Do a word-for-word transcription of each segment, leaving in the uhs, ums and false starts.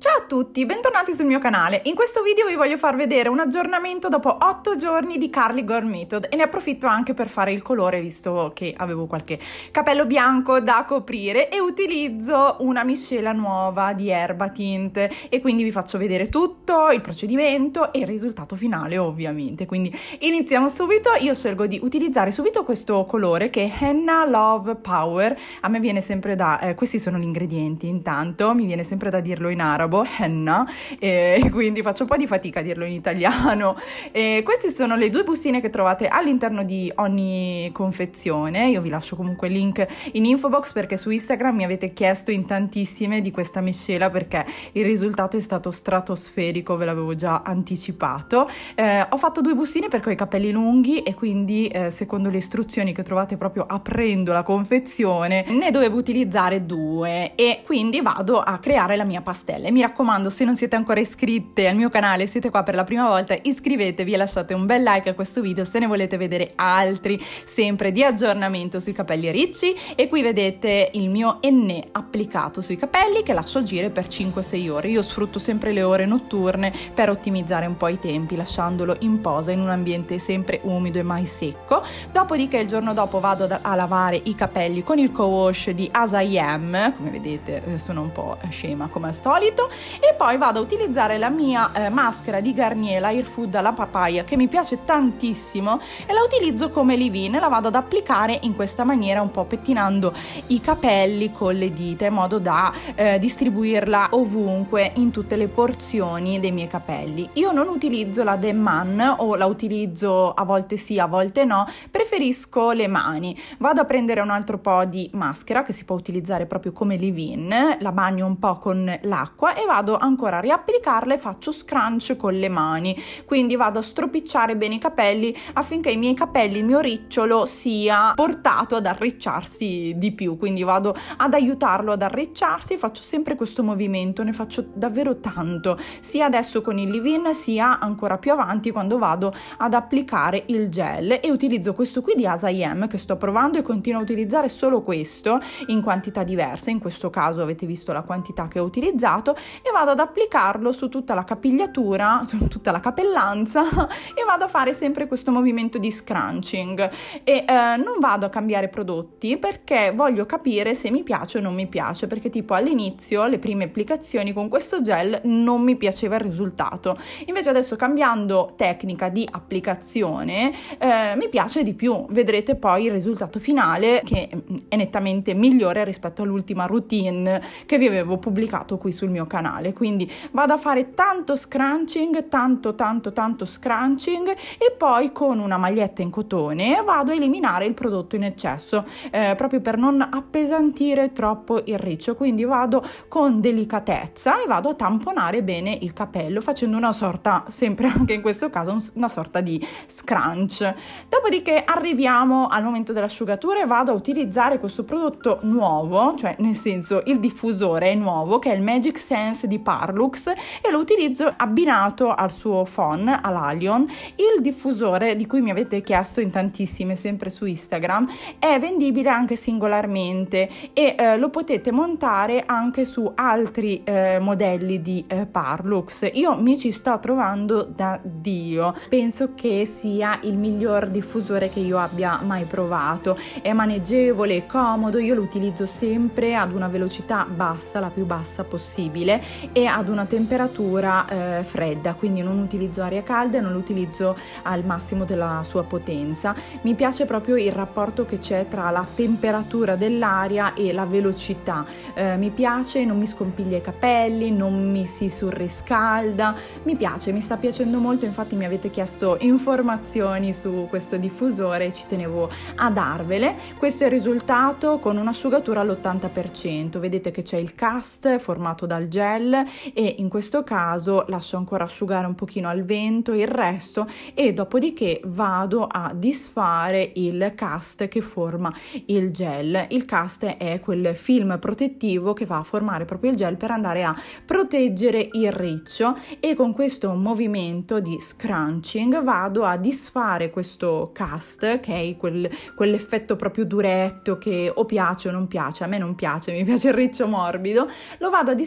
Ciao a tutti, bentornati sul mio canale. In questo video vi voglio far vedere un aggiornamento dopo otto giorni di Curly Girl Method e ne approfitto anche per fare il colore, visto che avevo qualche capello bianco da coprire, e utilizzo una miscela nuova di erba tint e quindi vi faccio vedere tutto, il procedimento e il risultato finale ovviamente. Quindi iniziamo subito. Io scelgo di utilizzare subito questo colore che è Henna Love Power. A me viene sempre da, eh, questi sono gli ingredienti, intanto mi viene sempre da dirlo in arabo, henna, e quindi faccio un po' di fatica a dirlo in italiano. E queste sono le due bustine che trovate all'interno di ogni confezione. Io vi lascio comunque il link in info box, perché su Instagram mi avete chiesto in tantissime di questa miscela, perché il risultato è stato stratosferico, ve l'avevo già anticipato. Eh, ho fatto due bustine perché ho i capelli lunghi e quindi eh, secondo le istruzioni che trovate proprio aprendo la confezione ne dovevo utilizzare due, e quindi vado a creare la mia pastella. Mi raccomando, se non siete ancora iscritte al mio canale, siete qua per la prima volta, iscrivetevi e lasciate un bel like a questo video se ne volete vedere altri, sempre di aggiornamento sui capelli ricci. E qui vedete il mio ennè applicato sui capelli che lascio agire per cinque sei ore. Io sfrutto sempre le ore notturne per ottimizzare un po' i tempi, lasciandolo in posa in un ambiente sempre umido e mai secco. Dopodiché il giorno dopo vado a lavare i capelli con il co-wash di As I Am, come vedete sono un po' scema come al solito, e poi vado a utilizzare la mia eh, maschera di Garnier, la Hair Food alla papaya, che mi piace tantissimo, e la utilizzo come leave-in. La vado ad applicare in questa maniera, un po' pettinando i capelli con le dita, in modo da eh, distribuirla ovunque in tutte le porzioni dei miei capelli. Io non utilizzo la Denman, o la utilizzo a volte sì, a volte no, preferisco le mani. Vado a prendere un altro po' di maschera che si può utilizzare proprio come leave-in, la bagno un po' con l'acqua e vado ancora a riapplicarla e faccio scrunch con le mani. Quindi vado a stropicciare bene i capelli affinché i miei capelli, il mio ricciolo, sia portato ad arricciarsi di più. Quindi vado ad aiutarlo ad arricciarsi, faccio sempre questo movimento, ne faccio davvero tanto, sia adesso con il leave-in sia ancora più avanti quando vado ad applicare il gel. E utilizzo questo qui di As I Am, che sto provando, e continuo a utilizzare solo questo in quantità diverse. In questo caso avete visto la quantità che ho utilizzato, e vado ad applicarlo su tutta la capigliatura, su tutta la capellanza, e vado a fare sempre questo movimento di scrunching. E eh, non vado a cambiare prodotti perché voglio capire se mi piace o non mi piace, perché tipo all'inizio, le prime applicazioni con questo gel, non mi piaceva il risultato. Invece adesso, cambiando tecnica di applicazione, eh, mi piace di più. Vedrete poi il risultato finale, che è nettamente migliore rispetto all'ultima routine che vi avevo pubblicato qui sul mio canale. Quindi vado a fare tanto scrunching, tanto tanto tanto scrunching, e poi con una maglietta in cotone vado a eliminare il prodotto in eccesso, eh, proprio per non appesantire troppo il riccio. Quindi vado con delicatezza e vado a tamponare bene il capello, facendo una sorta, sempre anche in questo caso, una sorta di scrunch. Dopodiché arriviamo al momento dell'asciugatura e vado a utilizzare questo prodotto nuovo, cioè nel senso il diffusore è nuovo, che è il Magic Sense di Parlux, e lo utilizzo abbinato al suo phon, all'Alion. Il diffusore, di cui mi avete chiesto in tantissime sempre su Instagram, è vendibile anche singolarmente e eh, lo potete montare anche su altri eh, modelli di eh, Parlux. Io mi ci sto trovando da Dio, penso che sia il miglior diffusore che io abbia mai provato. È maneggevole, è comodo, io lo utilizzo sempre ad una velocità bassa, la più bassa possibile, e ad una temperatura eh, fredda, quindi non utilizzo aria calda e non lo utilizzo al massimo della sua potenza. Mi piace proprio il rapporto che c'è tra la temperatura dell'aria e la velocità, eh, mi piace, non mi scompiglia i capelli, non mi si surriscalda, mi piace, mi sta piacendo molto. Infatti mi avete chiesto informazioni su questo diffusore e ci tenevo a darvele. Questo è il risultato con un'asciugatura all'ottanta per cento. Vedete che c'è il cast formato dal gel, e in questo caso lascio ancora asciugare un pochino al vento il resto, e dopodiché vado a disfare il cast che forma il gel. Il cast è quel film protettivo che va a formare proprio il gel per andare a proteggere il riccio, e con questo movimento di scrunching vado a disfare questo cast, che è quel, quell'effetto proprio duretto che o piace o non piace. A me non piace, mi piace il riccio morbido. Lo vado a disfare facendo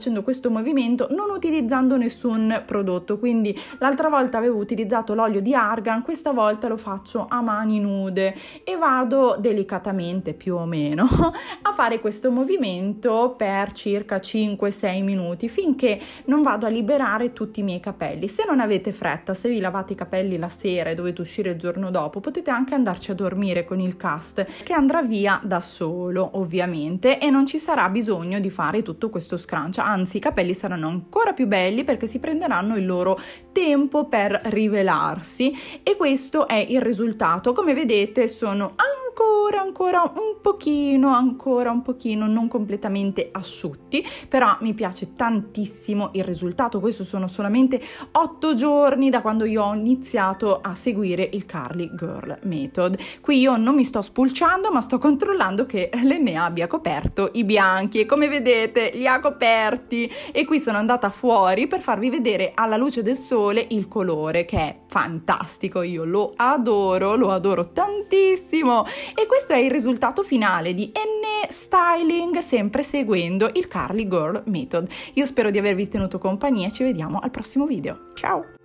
facendo questo movimento non utilizzando nessun prodotto, quindi l'altra volta avevo utilizzato l'olio di argan, questa volta lo faccio a mani nude e vado delicatamente più o meno a fare questo movimento per circa cinque sei minuti finché non vado a liberare tutti i miei capelli. Se non avete fretta, se vi lavate i capelli la sera e dovete uscire il giorno dopo, potete anche andarci a dormire con il cast che andrà via da solo ovviamente e non ci sarà bisogno di fare tutto questo scrunch, anzi i capelli saranno ancora più belli perché si prenderanno il loro tempo per rivelarsi e questo è il risultato. Come vedete sono ancora ancora un pochino ancora un pochino non completamente asciutti, però mi piace tantissimo il risultato. Questo sono solamente otto giorni da quando io ho iniziato a seguire il Curly Girl Method. Qui io non mi sto spulciando ma sto controllando che l'Enea abbia coperto i bianchi e come vedete li ha coperti e qui sono andata fuori per farvi vedere alla luce del sole il colore che è fantastico, io lo adoro, lo adoro tantissimo e questo è il risultato finale di Enea Styling sempre seguendo il Curly Girl Method. Io spero di avervi tenuto compagnia e ci vediamo al prossimo video. Ciao!